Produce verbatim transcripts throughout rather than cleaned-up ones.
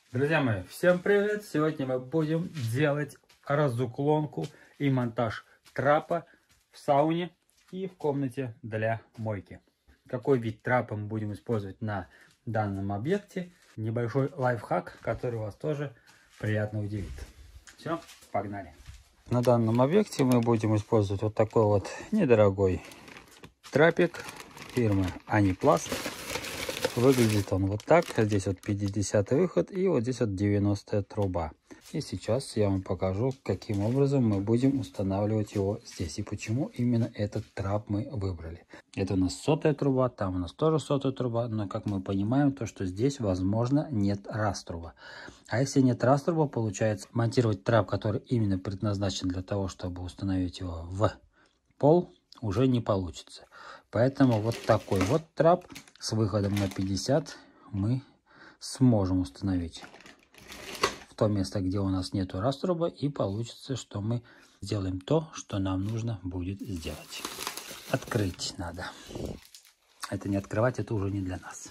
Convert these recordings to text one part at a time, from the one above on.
Друзья мои, всем привет! Сегодня мы будем делать разуклонку и монтаж трапа в сауне и в комнате для мойки. Какой вид трапа мы будем использовать на данном объекте? Небольшой лайфхак, который вас тоже приятно удивит. Все, погнали! На данном объекте мы будем использовать вот такой вот недорогой трапик фирмы Анипласт. Выглядит он вот так. Здесь вот пятидесятый выход и вот здесь вот девяностая труба. И сейчас я вам покажу, каким образом мы будем устанавливать его здесь. И почему именно этот трап мы выбрали. Это у нас сотая труба, там у нас тоже сотая труба. Но как мы понимаем, то что здесь возможно нет раструба. А если нет раструба, получается монтировать трап, который именно предназначен для того, чтобы установить его в пол, уже не получится. Поэтому вот такой вот трап с выходом на пятьдесят мы сможем установить в то место, где у нас нету раструба, и получится, что мы сделаем то, что нам нужно будет сделать. Открыть надо. Это не открывать, это уже не для нас.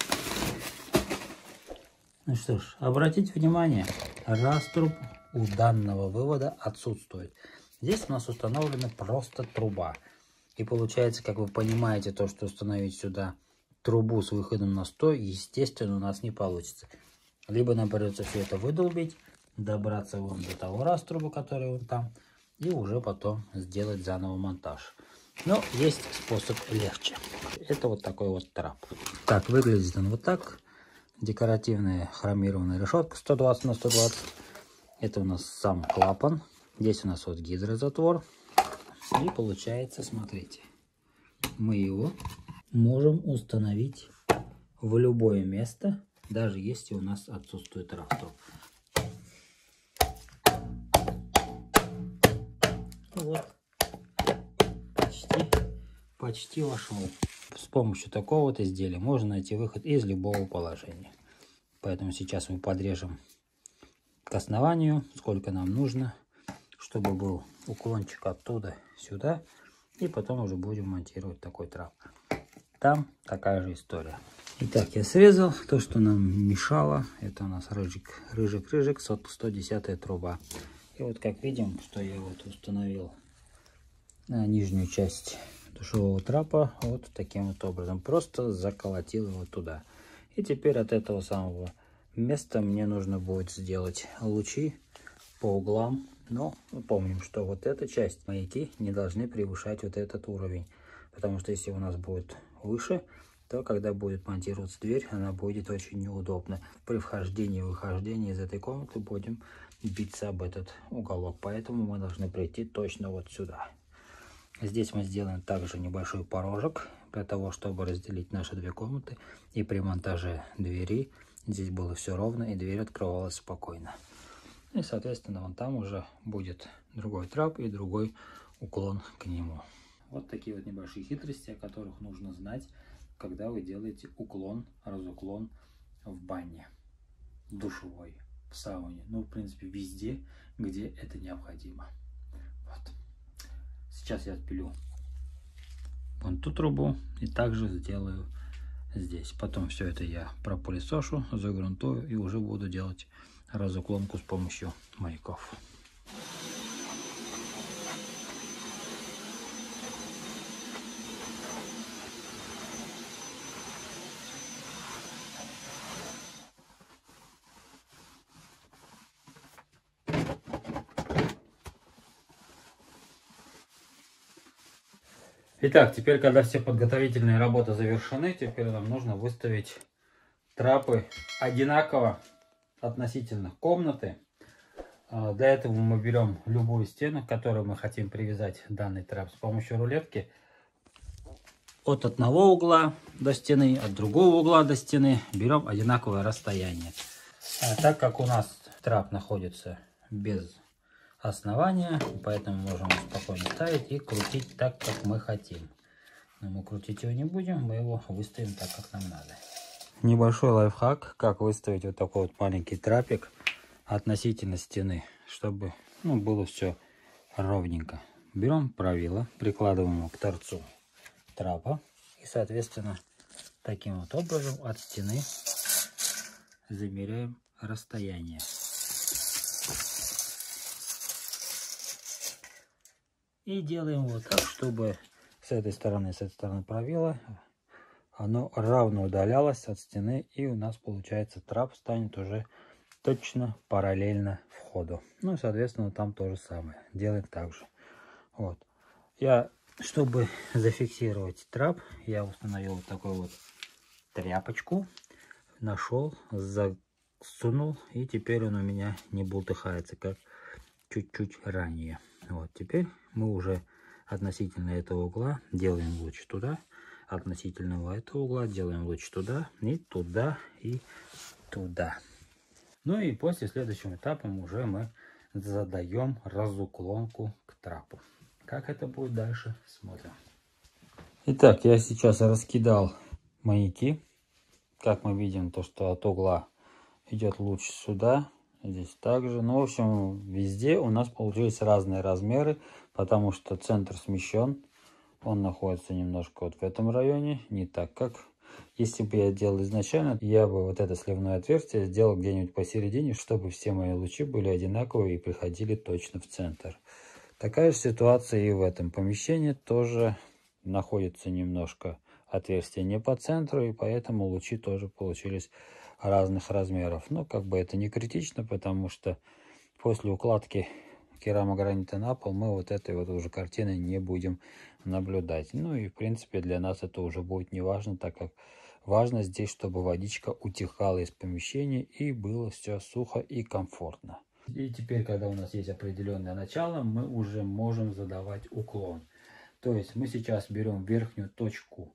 Ну что ж, обратите внимание, раструб у данного вывода отсутствует. Здесь у нас установлена просто труба. И получается, как вы понимаете, то, что установить сюда трубу с выходом на сто, естественно, у нас не получится. Либо нам придется все это выдолбить, добраться вон до того раструба, который вон там, и уже потом сделать заново монтаж. Но есть способ легче. Это вот такой вот трап. Так, выглядит он вот так. Декоративная хромированная решетка сто двадцать на сто двадцать. Это у нас сам клапан. Здесь у нас вот гидрозатвор. И получается, смотрите, мы его можем установить в любое место, даже если у нас отсутствует раструб. Вот, почти, почти вошел. С помощью такого вот изделия можно найти выход из любого положения. Поэтому сейчас мы подрежем к основанию, сколько нам нужно, чтобы был уклончик оттуда сюда, и потом уже будем монтировать такой трап. Там такая же история. Итак, я срезал то, что нам мешало. Это у нас рыжик, рыжик, рыжик, сто десятая труба. И вот как видим, что я вот установил на нижнюю часть душевого трапа вот таким вот образом. Просто заколотил его туда. И теперь от этого самого места мне нужно будет сделать лучи по углам. Но мы помним, что вот эта часть маяки не должны превышать вот этот уровень. Потому что если у нас будет выше, то когда будет монтироваться дверь, она будет очень неудобна. При вхождении и выхождении из этой комнаты будем биться об этот уголок. Поэтому мы должны прийти точно вот сюда. Здесь мы сделаем также небольшой порожек, для того, чтобы разделить наши две комнаты. И при монтаже двери здесь было все ровно, и дверь открывалась спокойно. И, соответственно, вон там уже будет другой трап и другой уклон к нему. Вот такие вот небольшие хитрости, о которых нужно знать, когда вы делаете уклон, разуклон в бане, в душевой, в сауне. Ну, в принципе, везде, где это необходимо. Вот. Сейчас я отпилю вон ту трубу и также сделаю здесь. Потом все это я пропылесошу, загрунтую и уже буду делать разуклонку с помощью маяков. Итак, теперь, когда все подготовительные работы завершены, теперь нам нужно выставить трапы одинаково относительно комнаты. Для этого мы берем любую стену, к которой мы хотим привязать данный трап, с помощью рулетки. От одного угла до стены, от другого угла до стены берем одинаковое расстояние. А так как у нас трап находится без основания, поэтому можем спокойно ставить и крутить так, как мы хотим. Но мы крутить его не будем, мы его выставим так, как нам надо. Небольшой лайфхак, как выставить вот такой вот маленький трапик относительно стены, чтобы ну, было все ровненько. Берем правило, прикладываем его к торцу трапа и, соответственно, таким вот образом от стены замеряем расстояние. И делаем вот так, чтобы с этой стороны, с этой стороны провела, оно равно удалялось от стены, и у нас получается трап станет уже точно параллельно входу. Ну и соответственно там то же самое. Делаем так же. Вот. Я, чтобы зафиксировать трап, я установил вот такую вот тряпочку. Нашел, засунул, и теперь он у меня не бултыхается, как чуть-чуть ранее. Вот, теперь мы уже относительно этого угла делаем луч туда, относительно этого угла делаем луч туда, и туда, и туда. Ну и после следующим этапом уже мы задаем разуклонку к трапу. Как это будет дальше, смотрим. Итак, я сейчас раскидал маяки. Как мы видим, то что от угла идет луч сюда, здесь также. Ну, в общем, везде у нас получились разные размеры, потому что центр смещен. Он находится немножко вот в этом районе, не так как... Если бы я делал изначально, я бы вот это сливное отверстие сделал где-нибудь посередине, чтобы все мои лучи были одинаковые и приходили точно в центр. Такая же ситуация и в этом помещении. Тоже находится немножко отверстие не по центру, и поэтому лучи тоже получились разных размеров. Но как бы это не критично, потому что после укладки керамогранита на пол мы вот этой вот уже картины не будем наблюдать. Ну и в принципе для нас это уже будет не важно, так как важно здесь, чтобы водичка утекала из помещения и было все сухо и комфортно. И теперь, когда у нас есть определенное начало, мы уже можем задавать уклон. То есть мы сейчас берем верхнюю точку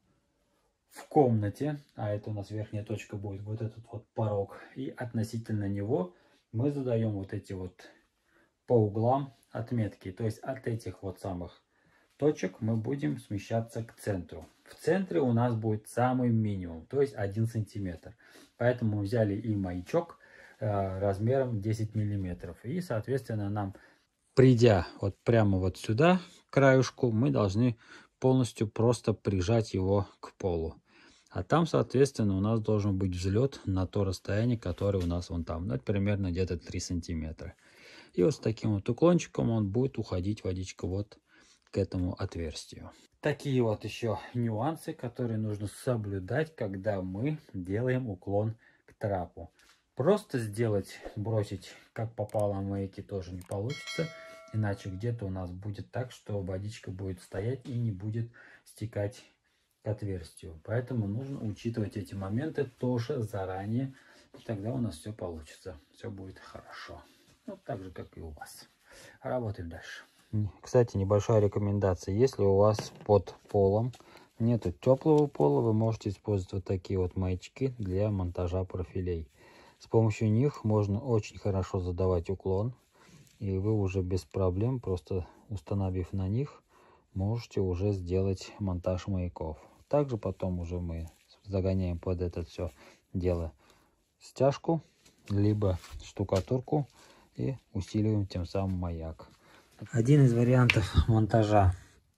в комнате, а это у нас верхняя точка будет вот этот вот порог, и относительно него мы задаем вот эти вот по углам отметки. То есть от этих вот самых точек мы будем смещаться к центру. В центре у нас будет самый минимум, то есть один сантиметр. Поэтому мы взяли и маячок э, размером десять миллиметров. И соответственно нам, придя вот прямо вот сюда, к краюшку, мы должны полностью просто прижать его к полу. А там, соответственно, у нас должен быть взлет на то расстояние, которое у нас вон там. Ну, это примерно где-то три сантиметра. И вот с таким вот уклончиком он будет уходить водичка вот к этому отверстию. Такие вот еще нюансы, которые нужно соблюдать, когда мы делаем уклон к трапу. Просто сделать, бросить как попало маяки тоже не получится. Иначе где-то у нас будет так, что водичка будет стоять и не будет стекать к отверстию. Поэтому нужно учитывать эти моменты тоже заранее. И тогда у нас все получится. Все будет хорошо. Ну, так же, как и у вас. Работаем дальше. Кстати, небольшая рекомендация. Если у вас под полом нету теплого пола, вы можете использовать вот такие вот маячки для монтажа профилей. С помощью них можно очень хорошо задавать уклон. И вы уже без проблем, просто установив на них, можете уже сделать монтаж маяков. Также потом уже мы загоняем под это все дело стяжку, либо штукатурку и усиливаем тем самым маяк. Один из вариантов монтажа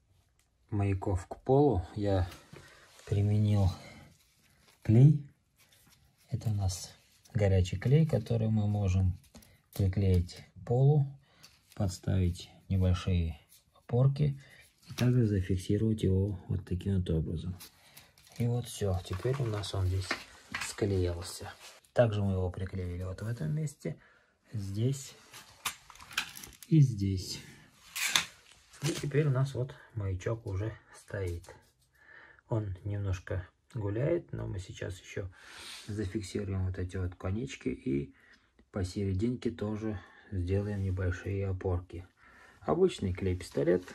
маяков к полу, я применил клей. Это у нас горячий клей, который мы можем приклеить к полу, подставить небольшие опорки и также зафиксировать его вот таким вот образом. И вот все, теперь у нас он здесь склеился. Также мы его приклеили вот в этом месте, здесь и здесь. И теперь у нас вот маячок уже стоит. Он немножко гуляет, но мы сейчас еще зафиксируем вот эти вот конечки и посерединке тоже сделаем небольшие опорки. Обычный клей-пистолет.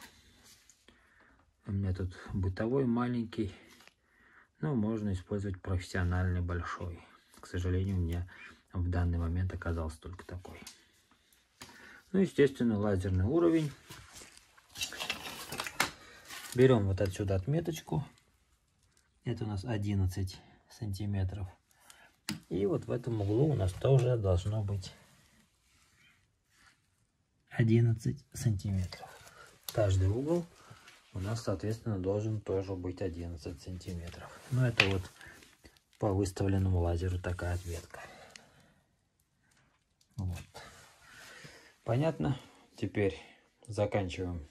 У меня тут бытовой маленький, но можно использовать профессиональный большой. К сожалению, у меня в данный момент оказался только такой. Ну, естественно, лазерный уровень. Берем вот отсюда отметочку. Это у нас одиннадцать сантиметров. И вот в этом углу у нас тоже должно быть одиннадцать сантиметров. Каждый угол у нас, соответственно, должен тоже быть одиннадцать сантиметров. Но это вот по выставленному лазеру такая отметка. Понятно? Теперь заканчиваем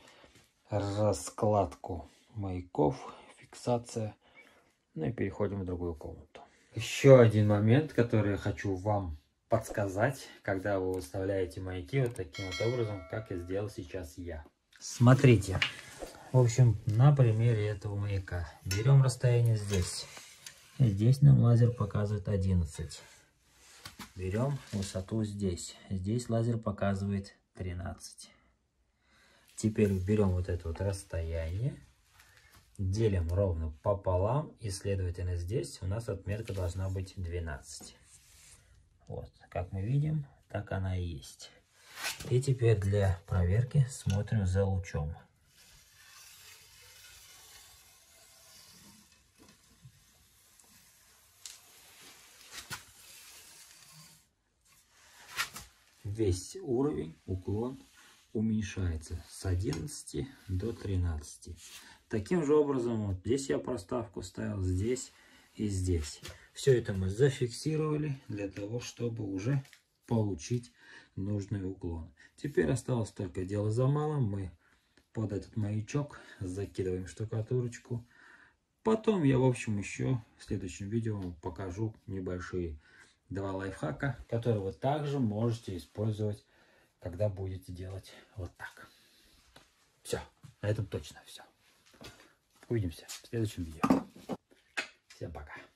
раскладку маяков, фиксация. Ну и переходим в другую комнату. Еще один момент, который я хочу вам подсказать, когда вы выставляете маяки вот таким вот образом, как и сделал сейчас я. Смотрите. В общем, на примере этого маяка. Берем расстояние здесь. Здесь нам лазер показывает одиннадцать. Берем высоту здесь. Здесь лазер показывает тринадцать. Теперь берем вот это вот расстояние. Делим ровно пополам. И, следовательно, здесь у нас отметка должна быть двенадцать. Вот, как мы видим, так она и есть. И теперь для проверки смотрим за лучом. Весь уровень, уклон уменьшается с одиннадцати до тринадцати. Таким же образом, вот здесь я проставку ставил, здесь и здесь. Все это мы зафиксировали для того, чтобы уже получить нужный уклон. Теперь осталось только дело за малым. Мы под этот маячок закидываем штукатурочку. Потом я, в общем, еще в следующем видео вам покажу небольшие два лайфхака, которые вы также можете использовать, когда будете делать вот так. Все, на этом точно все. Увидимся в следующем видео. Всем пока.